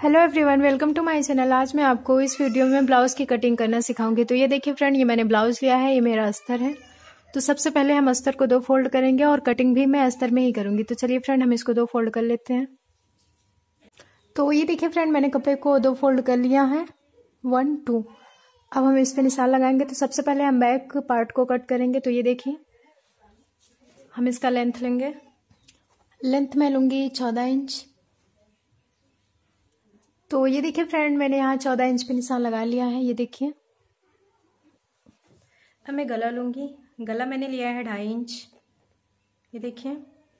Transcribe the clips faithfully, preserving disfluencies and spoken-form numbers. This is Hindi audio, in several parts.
Hello everyone, welcome to my channel. आज मैं आपको इस वीडियो में ब्लाउज़ की कटिंग करना सिखाऊंगी। तो ये देखिए फ्रेंड, ये मैंने ब्लाउज़ लिया है, ये मेरा अस्तर है। तो सबसे पहले हम अस्तर को दो फोल्ड करेंगे और कटिंग भी मैं अस्तर में ही करूंगी। तो चलिए फ्रेंड, हम इसको दो फोल्ड कर लेते हैं। तो ये देखिए फ्रेंड, मैंने कपड़े को दो फोल्ड कर लिया है, वन टू। अब हम इस पर निशान लगाएंगे। तो सबसे पहले हम बैक पार्ट को कट करेंगे। तो ये देखिए, हम इसका लेंथ लेंगे। लेंथ मैं लूंगी चौदह इंच। तो ये देखिए फ्रेंड, मैंने यहाँ चौदह इंच पे निशान लगा लिया है। ये देखिए, अब मैं गला लूंगी। गला मैंने लिया है ढाई इंच। ये देखिए,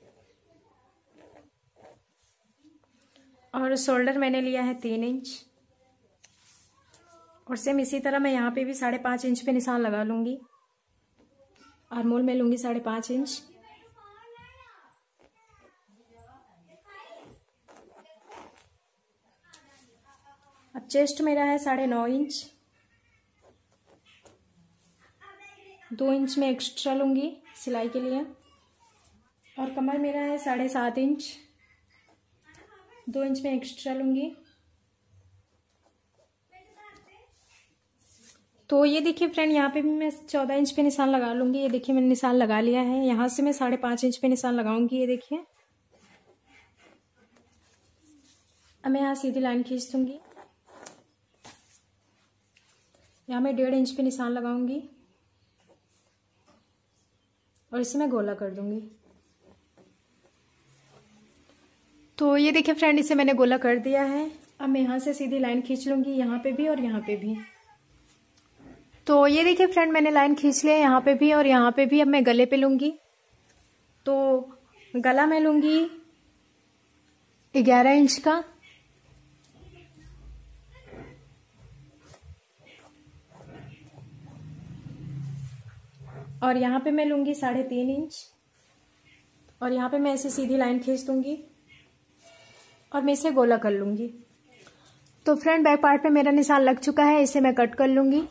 और शोल्डर मैंने लिया है तीन इंच। और सेम इसी तरह मैं यहाँ पे भी साढ़े पाँच इंच पे निशान लगा लूंगी। आर्मोल में लूंगी साढ़े पाँच इंच। अब चेस्ट मेरा है साढ़े नौ इंच। दो इंच में एक्स्ट्रा लूंगी सिलाई के लिए। और कमर मेरा है साढ़े सात इंच। दो इंच में एक्स्ट्रा लूंगी। तो ये देखिए फ्रेंड, यहाँ पे भी मैं चौदह इंच पे निशान लगा लूंगी। ये देखिए, मैंने निशान लगा लिया है। यहाँ से मैं साढ़े पाँच इंच पे निशान लगाऊंगी। ये देखिए, अब मैं यहाँ सीधी लाइन खींच दूंगी। यहाँ मैं डेढ़ इंच पे निशान लगाऊंगी और इसे मैं गोला कर दूंगी। तो ये देखिए फ्रेंड, इसे मैंने गोला कर दिया है। अब मैं यहाँ से सीधी लाइन खींच लूंगी, यहाँ पे भी और यहाँ पे भी। तो ये देखिए फ्रेंड, मैंने लाइन खींच लिया यहाँ पे भी और यहाँ पे भी। अब मैं गले पे लूंगी। तो गला मैं लूंगी ग्यारह इंच का। और यहाँ पे मैं लूंगी साढ़े तीन इंच। और यहाँ पे मैं ऐसे सीधी लाइन खींच दूंगी और मैं इसे गोला कर लूंगी। तो फ्रंट बैक पार्ट पे मेरा निशान लग चुका है, इसे मैं कट कर लूंगी।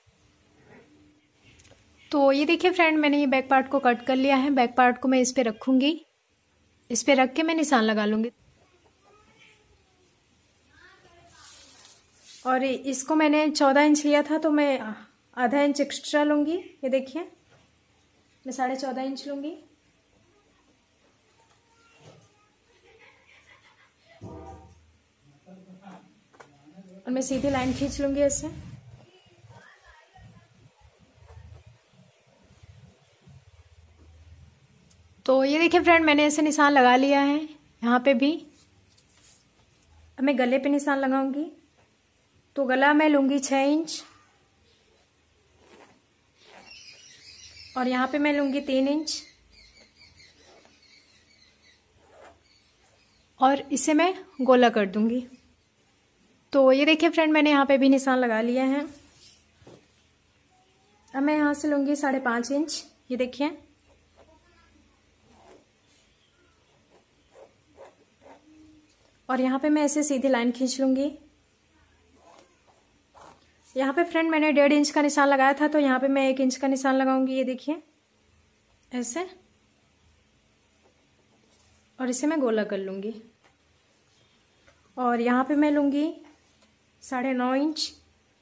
तो ये देखिए फ्रेंड, मैंने ये बैक पार्ट को कट कर लिया है। बैक पार्ट को मैं इस पे रखूंगी। इस पे रख के मैं निशान लगा लूंगी। और इसको मैंने चौदह इंच लिया था, तो मैं आधा इंच एक्स्ट्रा लूंगी। ये देखिए, मैं साढ़े चौदह इंच लूंगी। और मैं सीधी लाइन खींच लूंगी ऐसे। तो ये देखिए फ्रेंड, मैंने ऐसे निशान लगा लिया है यहाँ पे भी। अब मैं गले पे निशान लगाऊंगी। तो गला मैं लूंगी छः इंच और यहाँ पे मैं लूंगी तीन इंच। और इसे मैं गोला कर दूंगी। तो ये देखिए फ्रेंड, मैंने यहाँ पे भी निशान लगा लिया है। अब मैं यहाँ से लूंगी साढ़े पाँच इंच। ये देखिए, और यहाँ पे मैं ऐसे सीधी लाइन खींच लूंगी। यहाँ पे फ्रेंड मैंने डेढ़ इंच का निशान लगाया था, तो यहाँ पे मैं एक इंच का निशान लगाऊंगी। ये देखिए ऐसे, और इसे मैं गोला कर लूंगी। और यहाँ पे मैं लूंगी साढ़े नौ इंच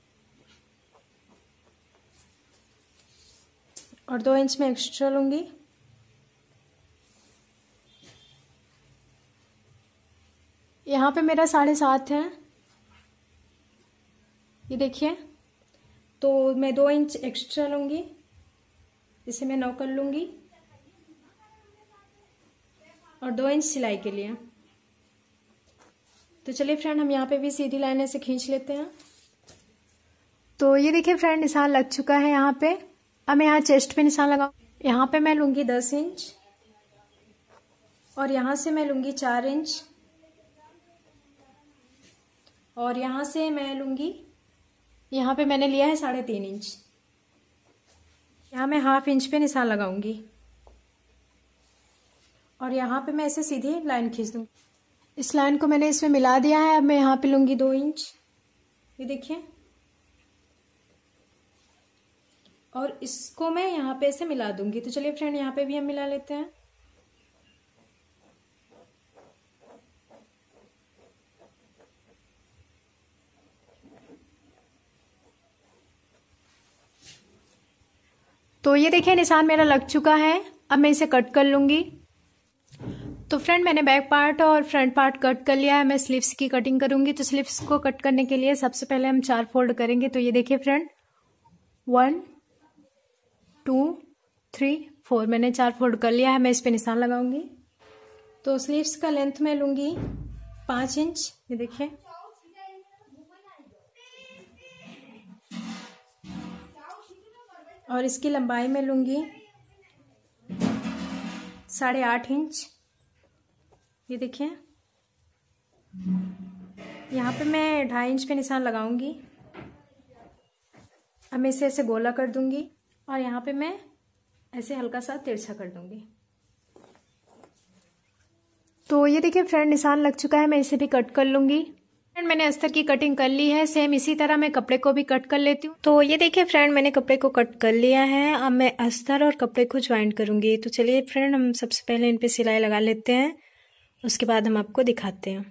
और दो इंच में एक्स्ट्रा लूंगी। यहाँ पे मेरा साढ़े सात है। ये देखिए, तो मैं दो इंच एक्स्ट्रा लूंगी। इसे मैं नौ कर लूंगी और दो इंच सिलाई के लिए। तो चलिए फ्रेंड, हम यहाँ पे भी सीधी लाइन ऐसे खींच लेते हैं। तो ये देखिए फ्रेंड, निशान लग चुका है यहाँ पे। अब मैं यहाँ चेस्ट पे निशान लगाऊं। यहाँ पे मैं लूंगी दस इंच और यहाँ से मैं लूंगी चार इंच। और यहाँ से मैं लूंगी, यहाँ पे मैंने लिया है साढ़े तीन इंच। यहाँ मैं हाफ इंच पे निशान लगाऊंगी और यहाँ पे मैं ऐसे सीधी लाइन खींच दूंगी। इस लाइन को मैंने इसमें मिला दिया है। अब मैं यहाँ पे लूंगी दो इंच। ये देखिए, और इसको मैं यहाँ पे ऐसे मिला दूंगी। तो चलिए फ्रेंड, यहाँ पे भी हम मिला लेते हैं। तो ये देखिए निशान मेरा लग चुका है। अब मैं इसे कट कर लूँगी। तो फ्रेंड मैंने बैक पार्ट और फ्रंट पार्ट कट कर लिया है। मैं स्लीव्स की कटिंग करूँगी। तो स्लीव्स को कट करने के लिए सबसे पहले हम चार फोल्ड करेंगे। तो ये देखिए friend, one two three four, मैंने चार फोल्ड कर लिया है। मैं इस पे निशान लगाऊंगी। तो स्लीव्स का लेंथ मैं लूँगी पाँच इंच, ये देखिए। और इसकी लंबाई में लूँगी साढ़े आठ इंच, ये देखिए। यहाँ पे मैं ढाई इंच पे निशान लगाऊंगी। अब मैं इसे ऐसे गोला कर दूंगी और यहाँ पे मैं ऐसे हल्का सा तिरछा कर दूंगी। तो ये देखिए फ्रेंड निशान लग चुका है। मैं इसे भी कट कर लूंगी। फ्रेंड मैंने अस्तर की कटिंग कर ली है। सेम इसी तरह मैं कपड़े को भी कट कर लेती हूँ। तो ये देखिए फ्रेंड मैंने कपड़े को कट कर लिया है। अब मैं अस्तर और कपड़े को ज्वाइन करूंगी। तो चलिए फ्रेंड हम सबसे पहले इन पे सिलाई लगा लेते हैं, उसके बाद हम आपको दिखाते हैं।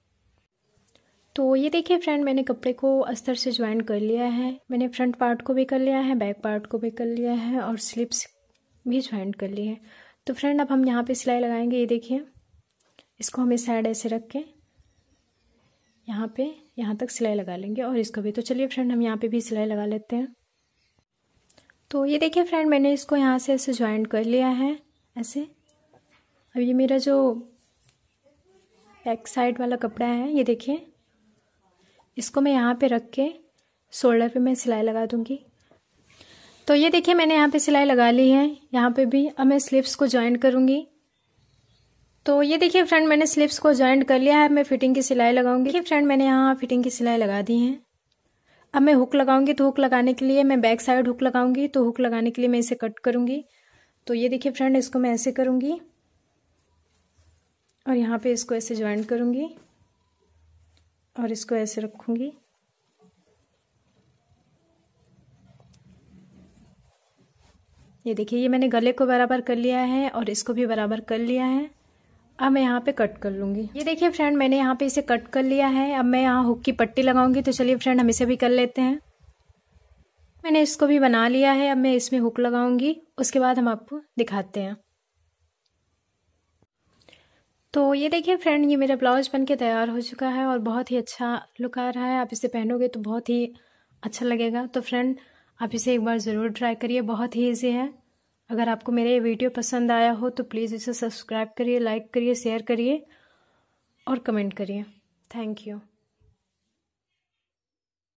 तो ये देखिए फ्रेंड मैंने कपड़े को अस्तर से ज्वाइन कर लिया है। मैंने फ्रंट पार्ट को भी कर लिया है, बैक पार्ट को भी कर लिया है और स्लीव्स भी ज्वाइन कर ली है। तो फ्रेंड अब हम यहाँ पे सिलाई लगाएंगे। ये देखिए, इसको हम इस साइड ऐसे रख के यहाँ पे यहाँ तक सिलाई लगा लेंगे और इसको भी। तो चलिए फ्रेंड हम यहाँ पे भी सिलाई लगा लेते हैं। तो ये देखिए फ्रेंड मैंने इसको यहाँ से ऐसे ज्वाइन कर लिया है ऐसे। अब ये मेरा जो बैक साइड वाला कपड़ा है, ये देखिए, इसको मैं यहाँ पे रख के शोल्डर पे मैं सिलाई लगा दूंगी। तो ये देखिए मैंने यहाँ पे सिलाई लगा ली है, यहाँ पे भी। अब मैं स्लीव्स को ज्वाइन करूँगी। तो ये देखिए फ्रेंड मैंने स्लीव्स को ज्वाइन कर लिया है। मैं फिटिंग की सिलाई लगाऊंगी। देखिए फ्रेंड मैंने यहाँ फिटिंग की सिलाई लगा दी है। अब मैं हुक लगाऊंगी। तो हुक लगाने के लिए मैं बैक साइड हुक लगाऊंगी। तो हुक लगाने के लिए मैं इसे कट करूँगी। तो ये देखिए फ्रेंड इसको मैं ऐसे करूँगी और यहाँ पे इसको ऐसे ज्वाइन करूँगी और इसको ऐसे रखूँगी। ये देखिए ये मैंने गले को बराबर कर लिया है और इसको भी बराबर कर लिया है। अब मैं यहाँ पे कट कर लूँगी। ये देखिए फ्रेंड मैंने यहाँ पे इसे कट कर लिया है। अब मैं यहाँ हुक की पट्टी लगाऊंगी। तो चलिए फ्रेंड हम इसे भी कर लेते हैं। मैंने इसको भी बना लिया है। अब मैं इसमें हुक लगाऊंगी, उसके बाद हम आपको दिखाते हैं। तो ये देखिए फ्रेंड ये मेरा ब्लाउज बन के तैयार हो चुका है और बहुत ही अच्छा लुक आ रहा है। आप इसे पहनोगे तो बहुत ही अच्छा लगेगा। तो फ्रेंड आप इसे एक बार ज़रूर ट्राई करिए, बहुत ही ईजी है। अगर आपको मेरा ये वीडियो पसंद आया हो तो प्लीज़ इसे सब्सक्राइब करिए, लाइक करिए, शेयर करिए और कमेंट करिए। Thank you.